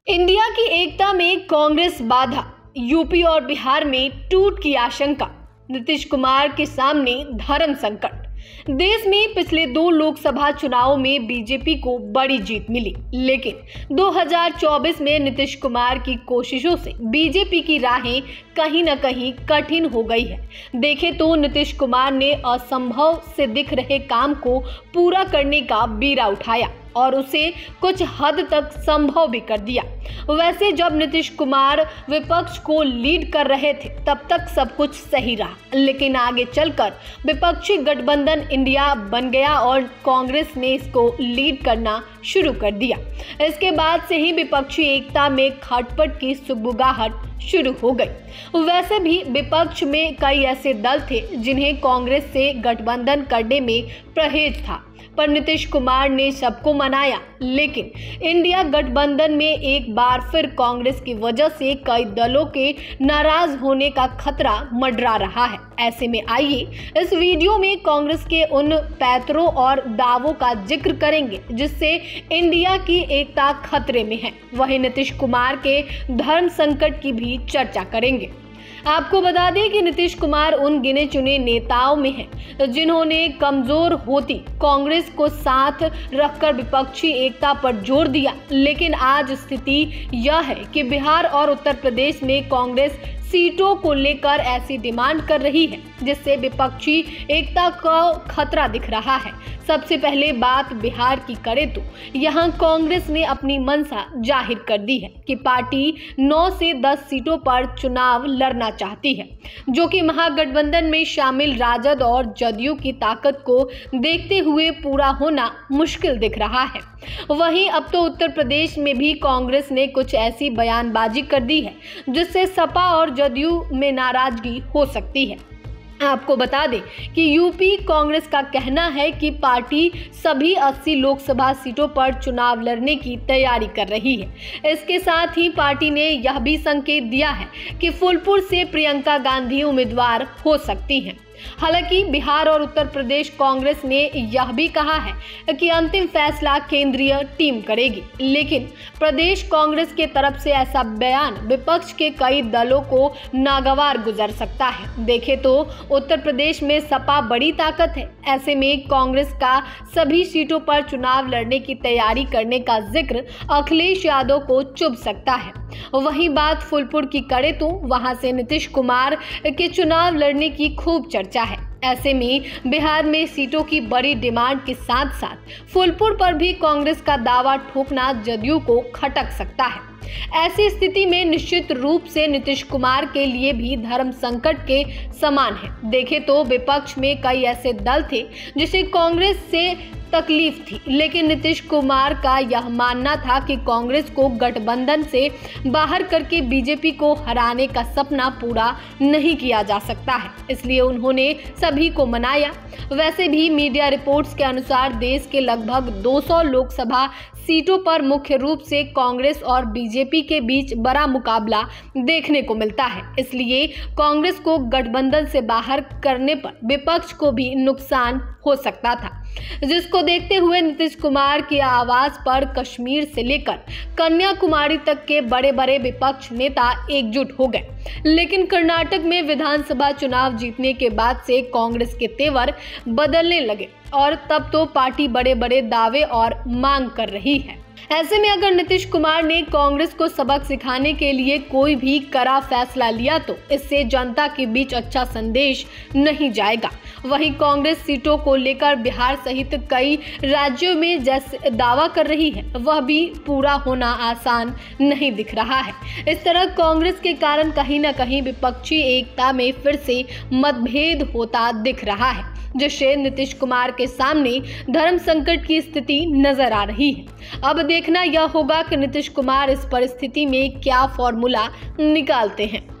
India की एकता में कांग्रेस बाधा, यूपी और बिहार में टूट की आशंका, नीतीश कुमार के सामने धर्म संकट। देश में पिछले 2 लोकसभा चुनावों में बीजेपी को बड़ी जीत मिली, लेकिन 2024 में नीतीश कुमार की कोशिशों से बीजेपी की राहें कहीं न कहीं कठिन हो गई है। देखें तो नीतीश कुमार ने असंभव से दिख रहे काम को पूरा करने का बीड़ा उठाया और उसे कुछ हद तक संभव भी कर दिया। वैसे जब नीतीश कुमार विपक्ष को लीड कर रहे थे तब तक सब कुछ सही रहा, लेकिन आगे चलकर विपक्षी गठबंधन इंडिया बन गया और कांग्रेस ने इसको लीड करना शुरू कर दिया। इसके बाद से ही विपक्षी एकता में खटपट की सुगबुगाहट शुरू हो गई। वैसे भी विपक्ष में कई ऐसे दल थे जिन्हें कांग्रेस से गठबंधन करने में परहेज था, पर नीतीश कुमार ने सबको मनाया। लेकिन इंडिया गठबंधन में एक बार फिर कांग्रेस की वजह से कई दलों के नाराज होने का खतरा मंडरा रहा है। ऐसे में आइए इस वीडियो में कांग्रेस के उन पैतरों और दावों का जिक्र करेंगे जिससे इंडिया की एकता खतरे में है। वहीं नीतीश कुमार के धर्म संकट की भी चर्चा करेंगे। आपको बता दें कि नीतीश कुमार उन गिने चुने नेताओं में हैं जिन्होंने कमजोर होती कांग्रेस को साथ रखकर विपक्षी एकता पर जोर दिया, लेकिन आज स्थिति यह है कि बिहार और उत्तर प्रदेश में कांग्रेस सीटों को लेकर ऐसी डिमांड कर रही है जिससे विपक्षी एकता को खतरा दिख रहा है। सबसे पहले बात बिहार की करें तो यहां कांग्रेस ने अपनी मंशा जाहिर कर दी है कि पार्टी 9 से 10 सीटों पर चुनाव लड़ना चाहती है, जो कि महागठबंधन में शामिल राजद और जदयू की ताकत को देखते हुए पूरा होना मुश्किल दिख रहा है। वहीं अब तो उत्तर प्रदेश में भी कांग्रेस ने कुछ ऐसी बयानबाजी कर दी है जिससे सपा और जदयू में नाराजगी हो सकती है। आपको बता दें कि यूपी कांग्रेस का कहना है कि पार्टी सभी 80 लोकसभा सीटों पर चुनाव लड़ने की तैयारी कर रही है। इसके साथ ही पार्टी ने यह भी संकेत दिया है कि फूलपुर से प्रियंका गांधी उम्मीदवार हो सकती हैं। हालांकि बिहार और उत्तर प्रदेश कांग्रेस ने यह भी कहा है कि अंतिम फैसला केंद्रीय टीम करेगी, लेकिन प्रदेश कांग्रेस के तरफ से ऐसा बयान विपक्ष के कई दलों को नागवार गुजर सकता है। देखें तो उत्तर प्रदेश में सपा बड़ी ताकत है, ऐसे में कांग्रेस का सभी सीटों पर चुनाव लड़ने की तैयारी करने का जिक्र अखिलेश यादव को चुभ सकता है। वहीं बात फूलपुर की करें तो वहां से नीतीश कुमार के चुनाव लड़ने की खूब चर्चा है। ऐसे में बिहार में सीटों की बड़ी डिमांड के साथ साथ फूलपुर पर भी कांग्रेस का दावा ठोकना जदयू को खटक सकता है। ऐसी स्थिति में निश्चित रूप से नीतीश कुमार के लिए भी धर्म संकट के समान है। देखें तो विपक्ष में कई ऐसे दल थे जिसे कांग्रेस से तकलीफ थी, लेकिन नीतीश कुमार का यह मानना था कि कांग्रेस को गठबंधन से बाहर करके बीजेपी को हराने का सपना पूरा नहीं किया जा सकता है, इसलिए उन्होंने सभी को मनाया। वैसे भी मीडिया रिपोर्ट्स के अनुसार देश के लगभग 200 लोकसभा सीटों पर मुख्य रूप से कांग्रेस और बीजेपी के बीच बड़ा मुकाबला देखने को मिलता है, इसलिए कांग्रेस को गठबंधन से बाहर करने पर विपक्ष को भी नुकसान हो सकता था, जिसको देखते हुए नीतीश कुमार की आवाज पर कश्मीर से लेकर कन्याकुमारी तक के बड़े बड़े विपक्ष नेता एकजुट हो गए। लेकिन कर्नाटक में विधानसभा चुनाव जीतने के बाद से कांग्रेस के तेवर बदलने लगे और तब तो पार्टी बड़े बड़े दावे और मांग कर रही है। ऐसे में अगर नीतीश कुमार ने कांग्रेस को सबक सिखाने के लिए कोई भी कड़ा फैसला लिया तो इससे जनता के बीच अच्छा संदेश नहीं जाएगा। वहीं कांग्रेस सीटों को लेकर बिहार सहित कई राज्यों में जैसे दावा कर रही है वह भी पूरा होना आसान नहीं दिख रहा है। इस तरह कांग्रेस के कारण कहीं न कहीं विपक्षी एकता में फिर से मतभेद होता दिख रहा है, जिससे नीतीश कुमार के सामने धर्म संकट की स्थिति नजर आ रही है। अब देखना यह होगा कि नीतीश कुमार इस परिस्थिति में क्या फॉर्मूला निकालते हैं।